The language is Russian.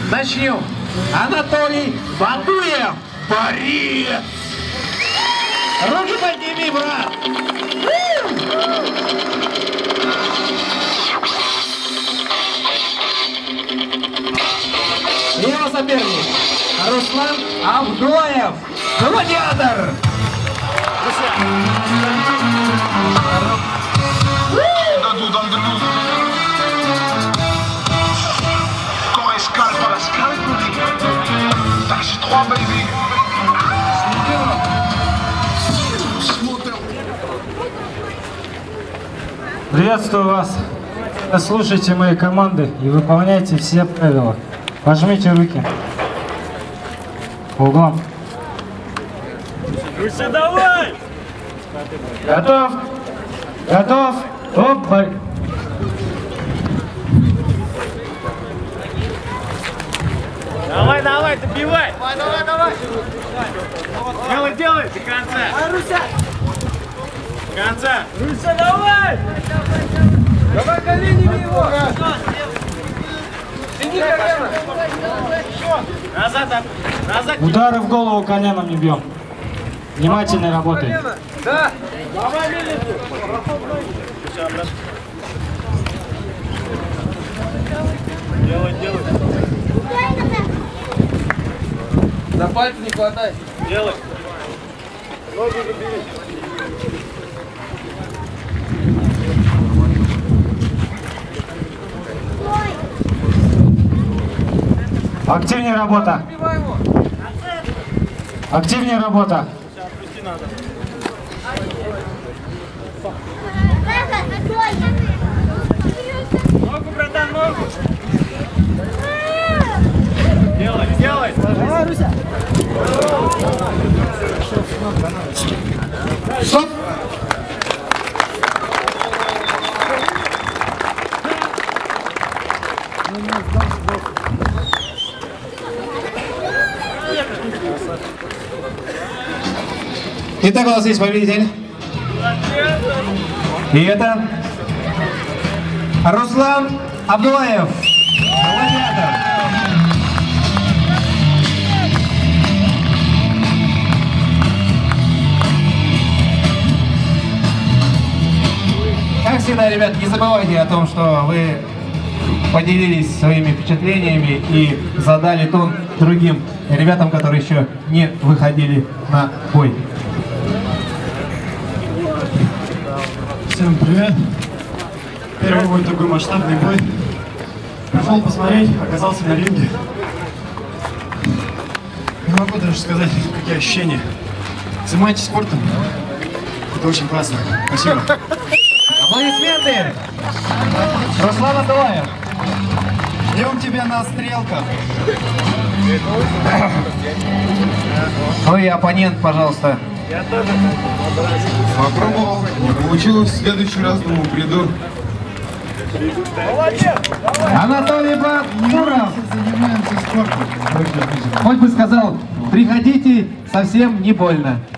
начнем. Анатолий Бадуев, борец! Руки подними, брат! Его соперник Руслан Абдуев, гладиатор! Приветствую вас. Слушайте мои команды и выполняйте все правила. Пожмите руки. По углам. Руся, давай! Готов? Готов? Оп, бой. Давай, давай, добивай! Давай, давай! Делай, делай! До конца! Давай, Руся! До конца! Руся, давай! Давай коленями его! Тяни колено! Назад, назад! Удары в голову коленом не бьем. Внимательно работаем. Да! Давай, милицу! Делай, делай! За пальцы не хватай. Делай! Ногу забери! Активнее работа. Активнее работа. Отпусти надо. Ногу, братан, ногу! Делай, делай! Давай, Руся! Стоп! Итак, у нас есть победитель. И это Руслан Абдулаев, гладиатор. Как всегда, ребят, не забывайте о том, что вы поделились своими впечатлениями и задали тон другим ребятам, которые еще не выходили на бой. Всем привет! Первый мой такой масштабный бой. Пришел посмотреть, оказался на ринге. Не могу даже сказать, какие ощущения. Занимайтесь спортом. Это очень классно. Спасибо. Аплодисменты! Руслан Абдулаев. Ждем тебя на стрелках. Вы оппонент, пожалуйста. Попробовал, не получилось. В следующий раз, думаю, приду. Анатолий Бадуров. Занимаемся спортом. Хоть бы сказал, приходите, совсем не больно.